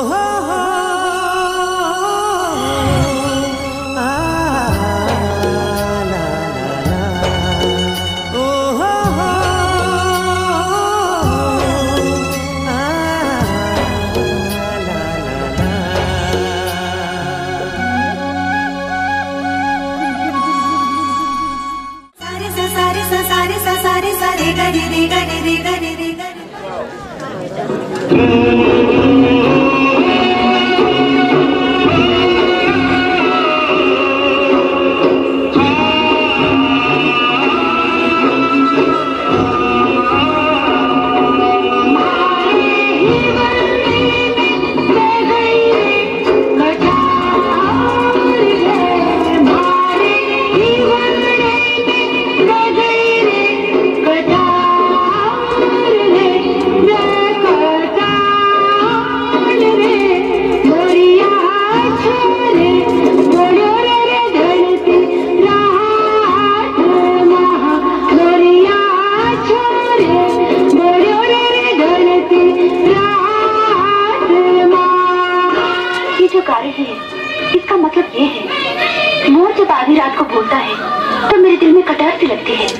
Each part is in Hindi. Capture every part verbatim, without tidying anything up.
इसका मतलब ये है, मोर जब आधी रात को बोलता है तो मेरे दिल में कटार सी लगती है।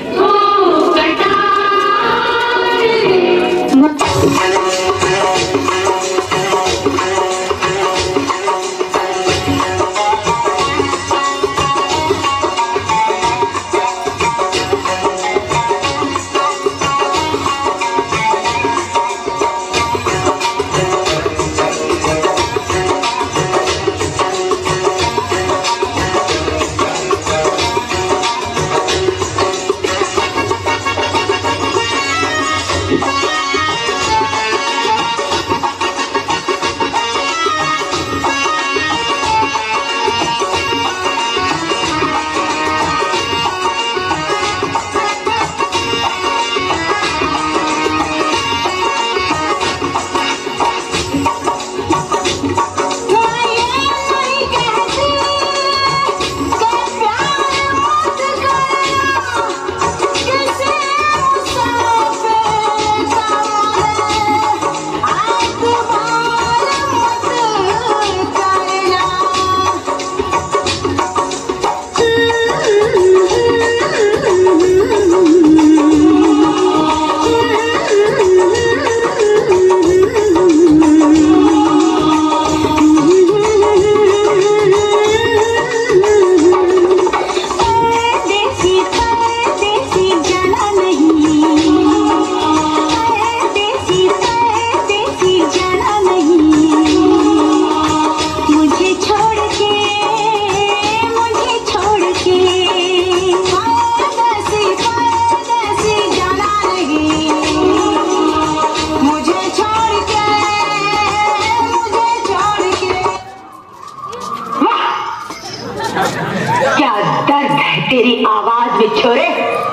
तेरी आवाज में छोरे,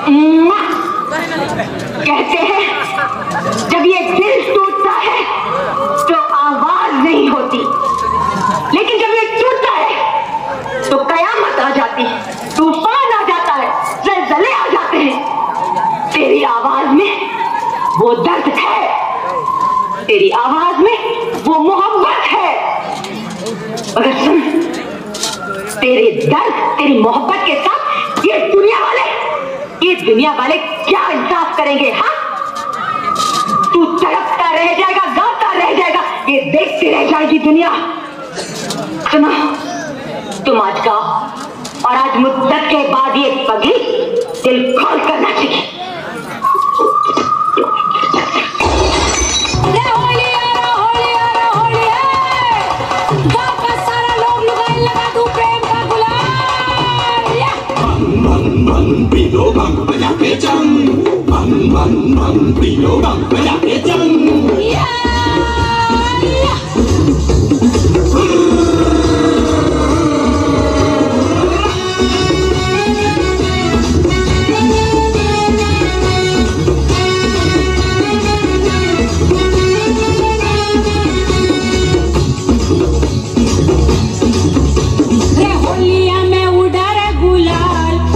कहते हैं जब ये दिल टूटता है तो आवाज नहीं होती, लेकिन जब ये टूटता है तो कयामत आ जाती है, तूफान आ जाता है, ज़लज़ले आ जाते हैं। तेरी आवाज में वो दर्द है, तेरी आवाज में वो मोहब्बत है। मगर सुन, तेरे दर्द तेरी मोहब्बत के साथ ये दुनिया वाले ये दुनिया वाले क्या इंसाफ करेंगे? हाँ, तू तड़पता रह जाएगा, गाता रह जाएगा, ये देखती रह जाएगी दुनिया। सुनो, तुम आज गाओ और आज मुद्दत के बाद ये पगली दिल खोल कर नाचेगी। Pino bang banya kecang, bang bang bang pino bang banya kecang.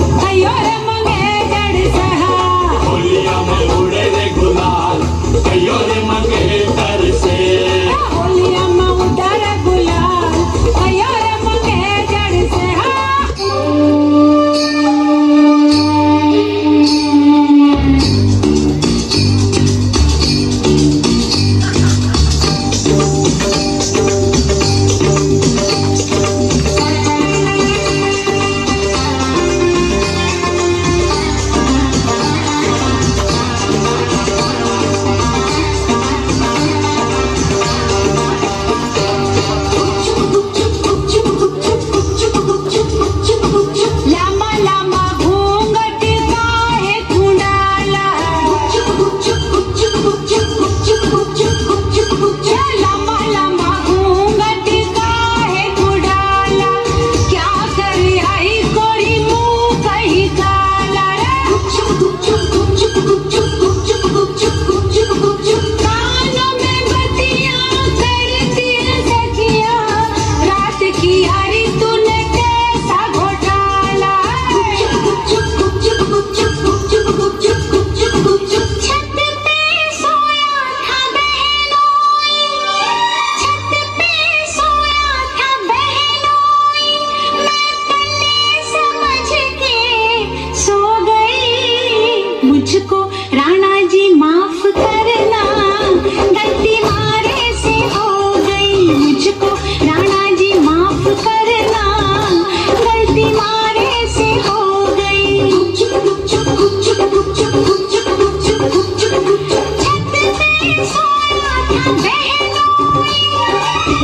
Yo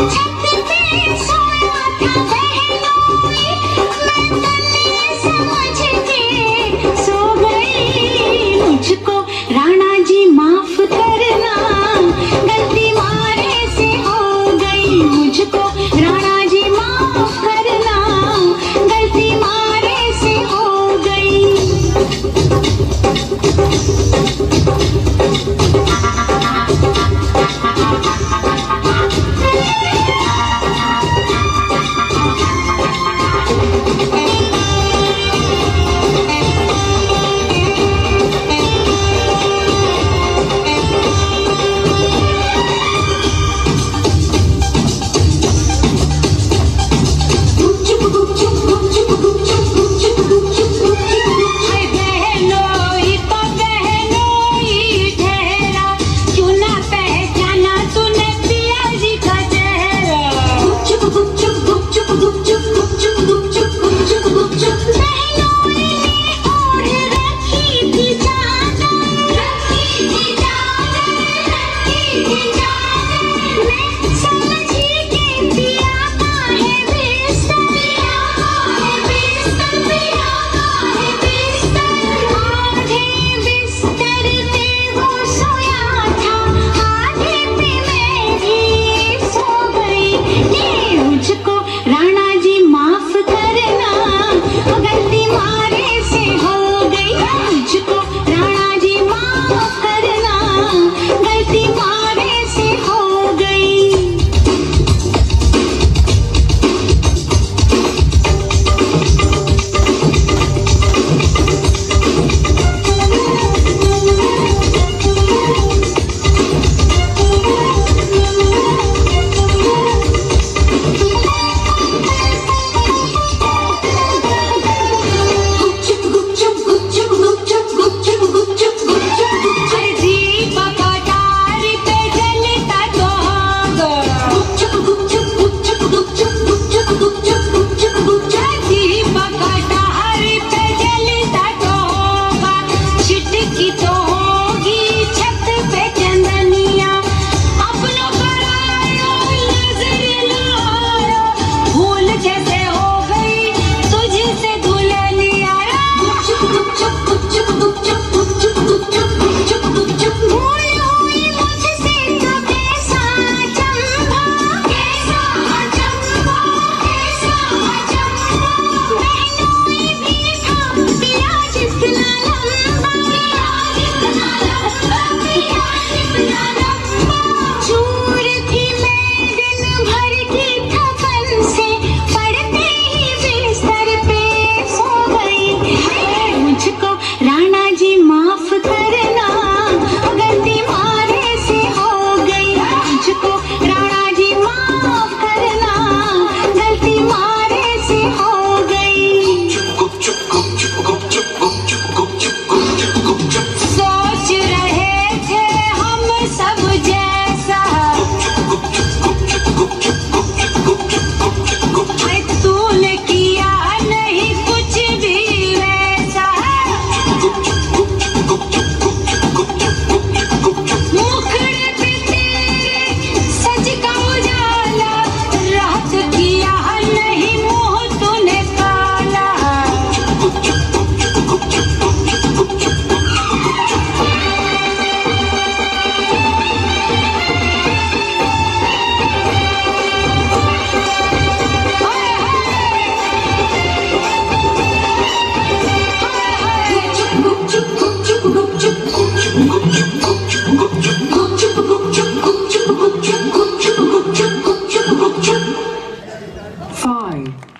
Five.